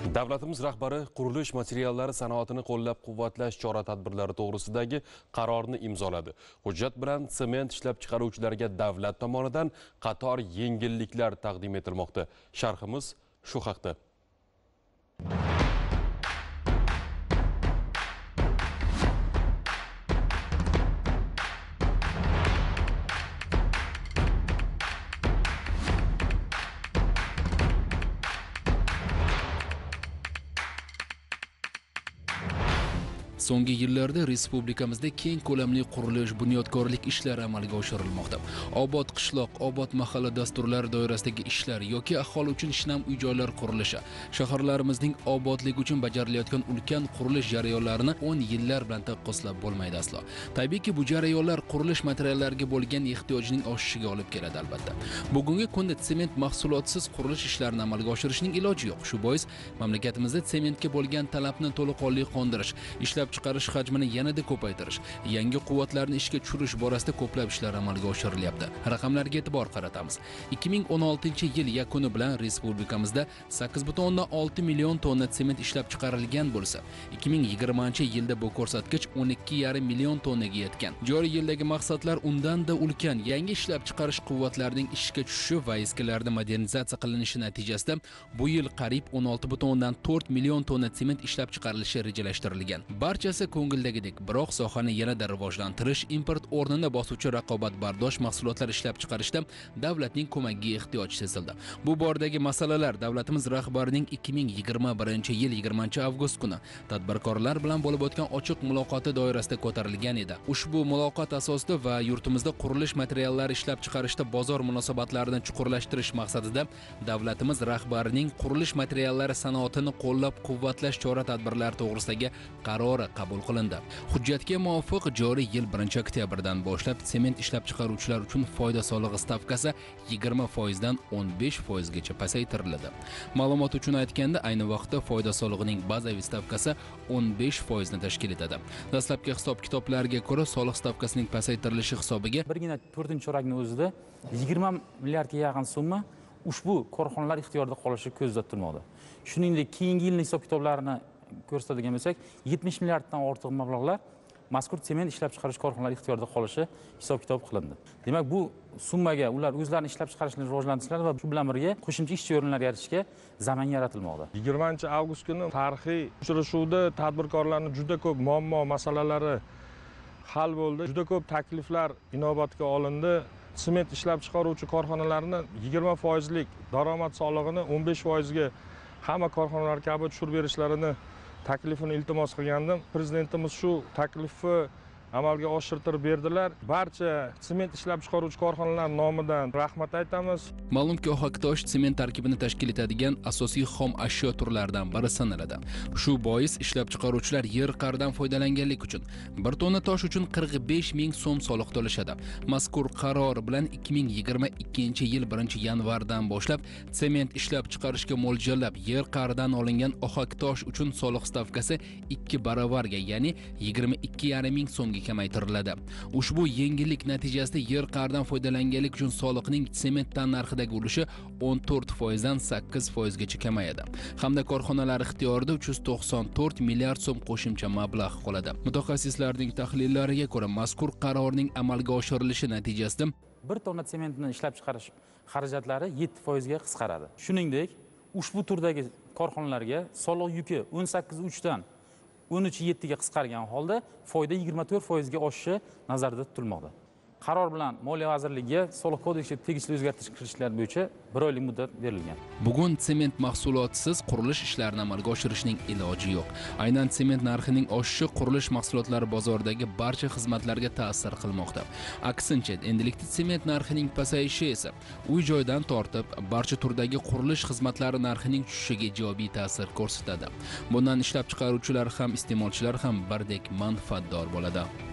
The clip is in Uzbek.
Davlatimiz rahbari qurilish materiallari sanoatini qo'llab-quvvatlash chora-tadbirlari to'g'risidagi qarorni imzoladi. Hujjat bilan sement ishlab chiqaruvchilarga davlat tomonidan qator yengilliklar taqdim etilmoqda. Sharhimiz shu haqda. So'nggi yillarda respublikamizda keng ko'lamli qurilish, bunyodkorlik ishlari amalga oshirilmoqda. Obod qishloq, obod mahalla dasturlari doirasidagi ishlar yoki aholi uchun shinam uy-joylar qurilishi shaharlarimizning obodligi uchun bajarilayotgan ulkan qurilish jarayonlarini 10 yillar bilan taqqoslab bo'lmaydi aslo. Tabiiyki, bu jarayonlar qurilish materiallariga bo'lgan ehtiyojning oshishiga olib keladi albatta. Bugungi kunda sement mahsulotsiz qurilish ishlarini amalga oshirishning iloji yo'q. Shu bois mamlakatimizda sementga bo'lgan talabni to'laqonli qondirish, ishlab chiqarish hajmini yanada ko'paytirish, yangi quvvatlarni ishga tushirish borasida ko'plab ishlar amalga oshirilyapti. Raqamlarga e'tibor qaratamiz. 2016-yil yakuni bilan respublikamizda 8,6 million tonna sement ishlab chiqarilgan bo'lsa, 2020-yilda bu ko'rsatkich 12,5 million tonnaga yetgan. Joriy yildagi maqsadlar undan-da ulkan. Yangi ishlab chiqarish quvvatlarining ishga tushishi va eskilarning modernizatsiya qilinishi natijasida bu yil qariyb 16,4 million tonna sement ishlab chiqarilishi rejalashtirilgan. Barchasi ko'ngildagidek, biroq sohani yanada rivojlantirish, import o'rnini bosuvchi raqobatbardosh mahsulotlar ishlab chiqarishda davlatning ko'magiga ehtiyoj sezildi. Bu bordagi masalalar davlatimiz rahbarining 2021-yil 20-avgust kuni tadbirkorlar bilan bo'lib o'tgan ochiq muloqoti doirasida ko'tarilgan edi. Ushbu muloqot asosida va yurtimizda qurilish materiallari ishlab chiqarishda bozor munosabatlarini chuqurlashtirish maqsadida davlatimiz rahbarining qurilish materiallari sanoatini qo'llab-quvvatlash chora-tadbirlari to'g'risidagi qarori qabul qilindi. Hujjatga muvofiq joriy yil 1-oktyabrdan boshlab sement ishlab chiqaruvchilar uchun foyda solig'i stavkasi 20% dan 15% gacha pasaytiriladi. Ma'lumot uchun aytganda, ayni vaqtda foyda solig'ining bazaviy stavkasi 15% ni tashkil etadi. Dastlabki hisob-kitoblarga ko'ra, soliq stavkasining pasaytirilishi hisobiga birgina 4-chorakning o'zida 20 milliardga yaqin summa ushbu korxonalar ixtiyorida qolishi ko'zda tutilmoqda. Shuningdek, keyingi yilning hisob-kitoblarini ko'rsatadigan bo'lsak, 70 milliarddan ortiq mablag'lar mazkur sement ishlab chiqarish korxonalari ixtiyorida qolishi hisob-kitob qilindi. Demak, bu summaga ular o'zlarining ishlab chiqarishini rivojlantirishlar va shu bilan birga qo'shimcha ish o'rinlari yaratishga zamin yaratilmoqda. 20-avgust kuni tarixiy uchrashuvda tadbirkorlarning juda ko'p muammo masalalari hal bo'ldi. Juda ko'p takliflar inobatga olindi. Sement ishlab chiqaruvchi korxonalarni 20% lik daromad solig'ini 15% ga hamma korxonalar kabi tushirib berishlarini taklifini iltimos qilgandim. Prezidentimiz shu taklifni amalga oshirtirib berdilar. Barcha sement ishlab chiqaruvchi korxonalar nomidan rahmat aytamiz. Ma'lumki, ohaktosh sement tarkibini tashkil etadigan asosiy xom ashyo turlaridan biri sanaladi. Shu bois ishlab chiqaruvchilar yer qa'ridan foydalanganlik uchun 1 tonna tosh uchun 45 ming so'm soliq to'lashadi. Mazkur qaror bilan 2022-yil 1-yanvardan boshlab sement ishlab chiqarishga mo'ljallab yer qa'ridan olingan ohaktosh uchun soliq stavkasi 2 baravarga, ya'ni 22,5 ming so'mga kamaytiriladi. Ushbu yengillik natijasida yer qa'ridan foydalanganlik uchun soliqning sementdan narxidagi ulushi 14% dan 8% gacha kamayadi. Hamda korxonalar ixtiyorida 394 milliard so'm qo'shimcha mablag' qoladi. Mutaxassislarning tahlillariga ko'ra, mazkur qarorning amalga oshirilishi natijasida 1 tonna sementni ishlab chiqarish xarajatlari 7% ga qisqaradi. Shuningdek, ushbu turdagi korxonalarga soliq yuki 18,3 dan 13,7 ga qisqargan holda foyda 24% ga oshishi nazarda tutilmoqda. Qaror bilan Moliya vazirligiga soliq kodeksiga tegishli o'zgartirish kiritishlar bo'yicha 1 oylik muddat berilgan. Bugun sement mahsulotsiz qurilish ishlarini amalga oshirishning iloji yo'q. Aynan sement narxining oshishi qurilish mahsulotlari bozoridagi barcha xizmatlarga ta'sir qilmoqda. Aksincha, endilikda sement narxining pasayishi esa uy-joydan tortib barcha turdagi qurilish xizmatlari narxining tushishiga ijobiy ta'sir ko'rsatadi. Bundan ishlab chiqaruvchilar ham iste'molchilar ham birdek manfaatdor bo'ladi.